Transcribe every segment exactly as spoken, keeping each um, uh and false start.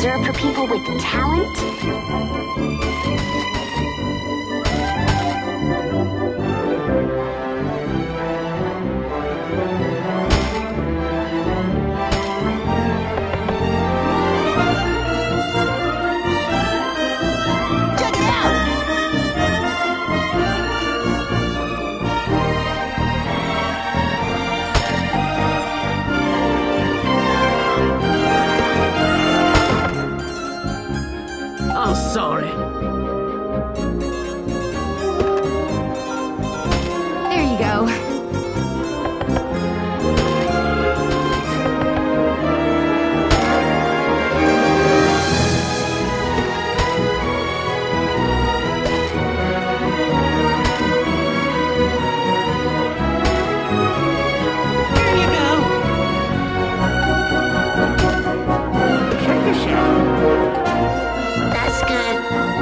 reserved for people with talent? Sorry. There you go. There you go. Check this out. That's good.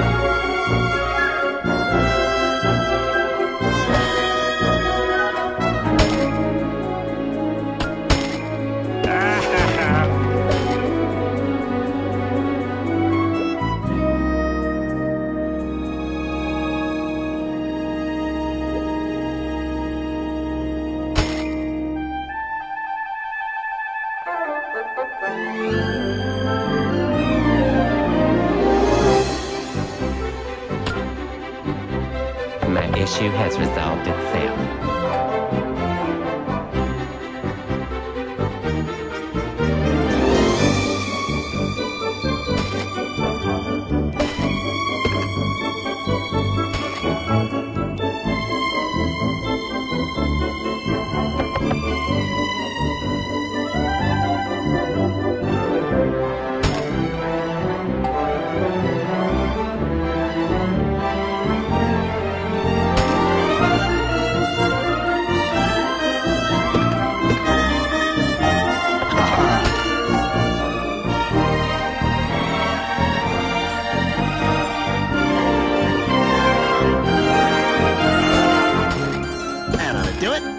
My issue has resolved itself. Do it.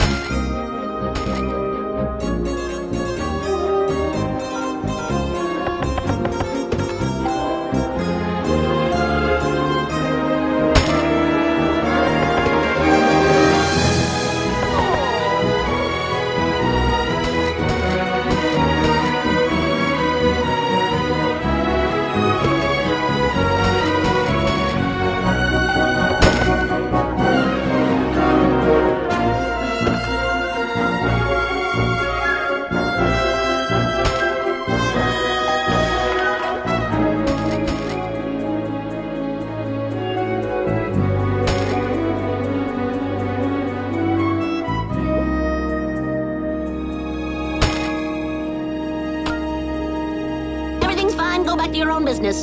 Everything's fine. Go back to your own business.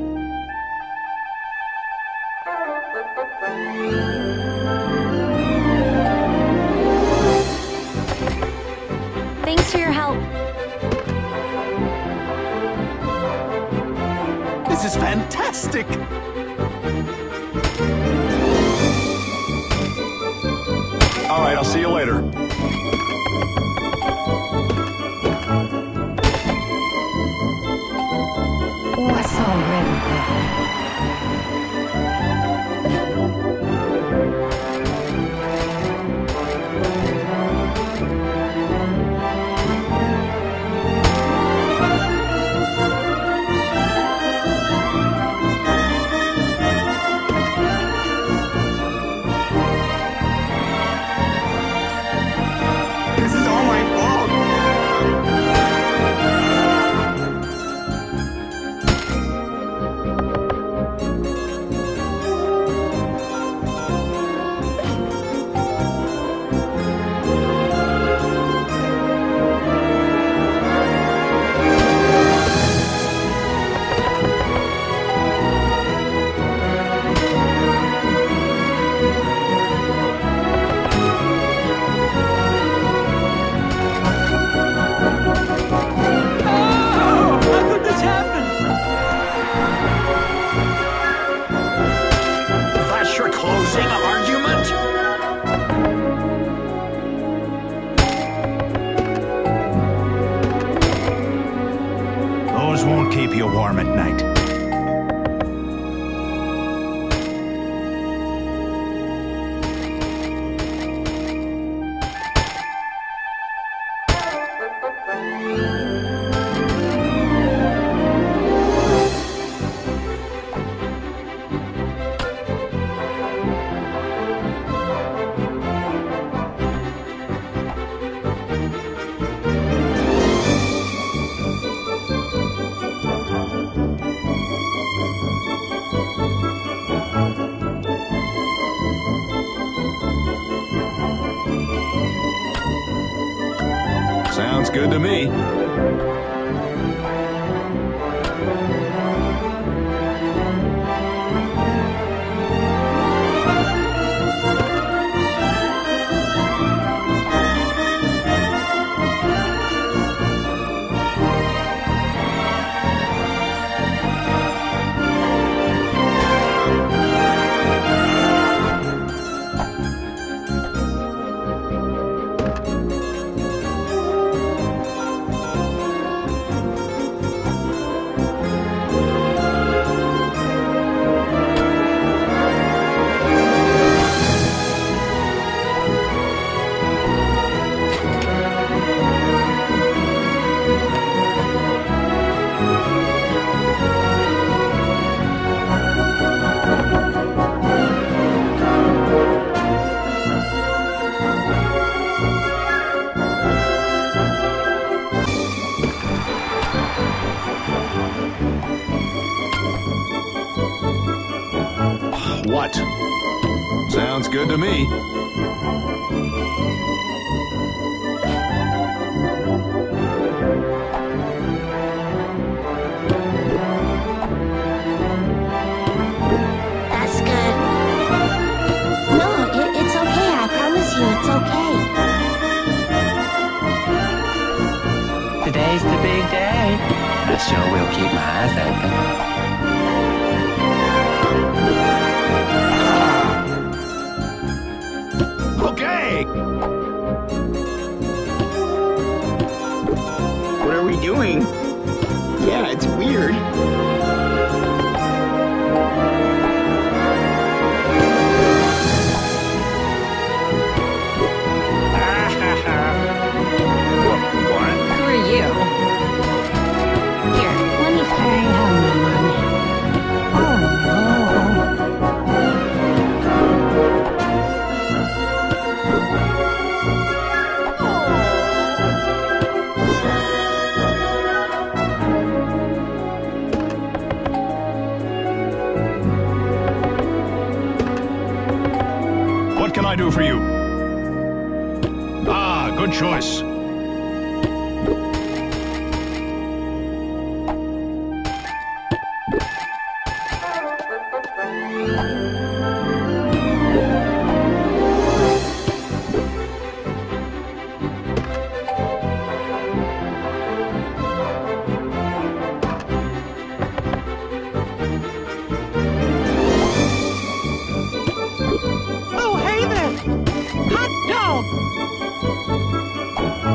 Thanks for your help. This is fantastic. All right, I'll see you later. What's already there? This is all my fault. keep you warm at night. Sounds good to me. What? Sounds good to me. That's good. No, it, it's okay. I promise you, it's okay. Today's the big day. I sure will keep my eyes open. Okay! What are we doing? Yeah, it's weird. What? Who are you? Here, let me Hey, come on. Oh, no. What can I do for you? Ah, good choice. Oh, hey there! Hot dog!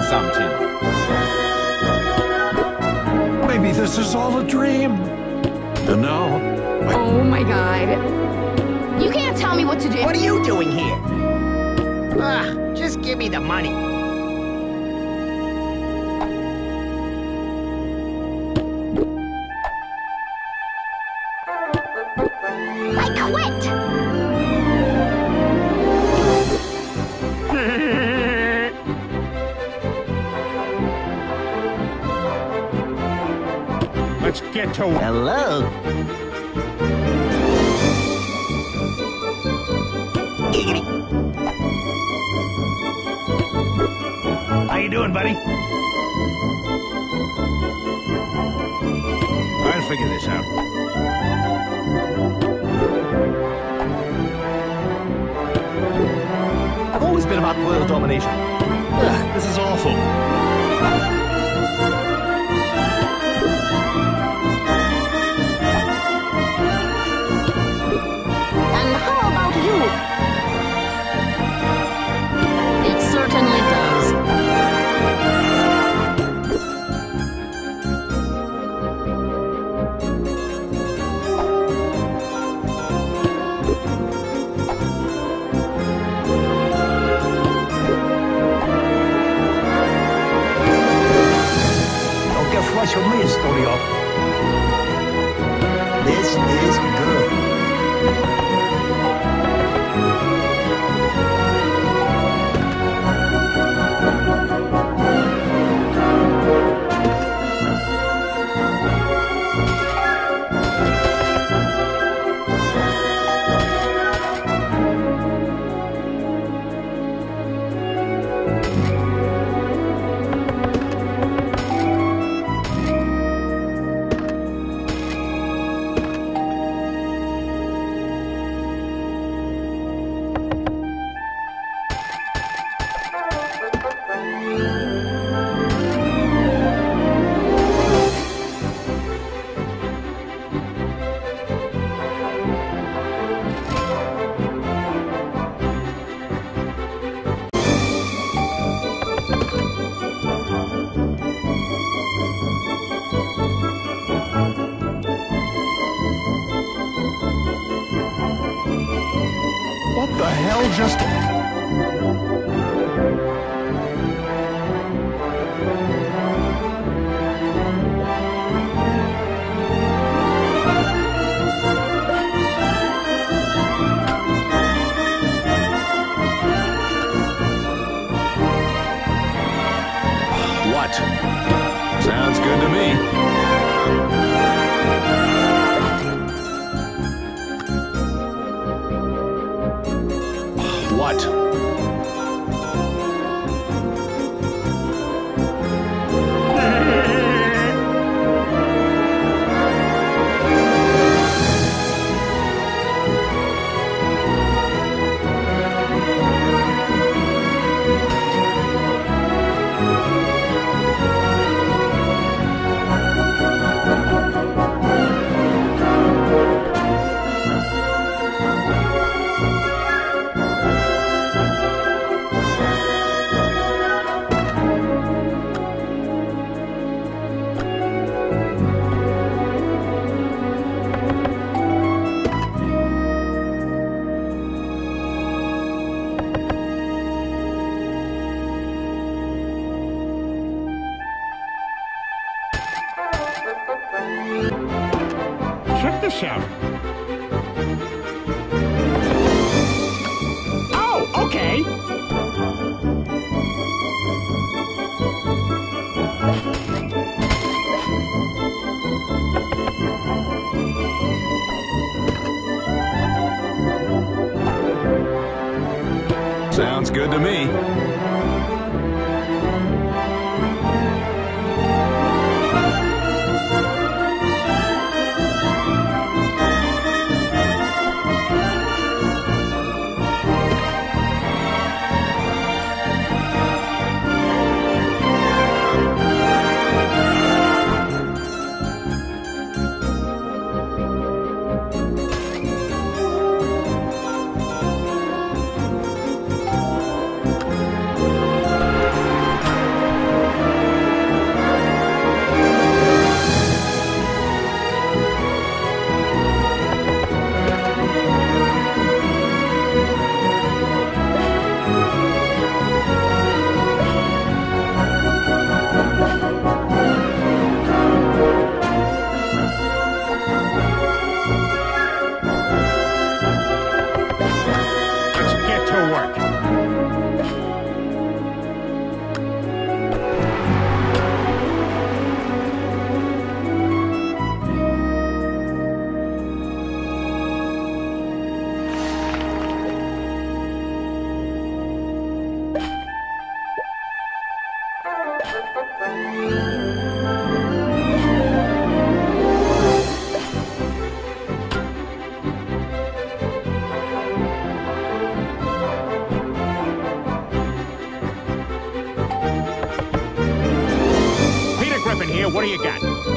something. Maybe this is all a dream. And now, I... Oh my god. You can't tell me what to do. What are you doing here? Ah, just give me the money. I quit! let's get to work. Hello? Giggity. How you doing, buddy? I'll figure this out. I've always been about world domination. Ugh, this is awful. And how about you? It certainly does. Don't get fresh with me, Studio. This is good. What the hell just... What? Sounds good to me. What? Check this out. Oh, okay. Sounds good to me. you got?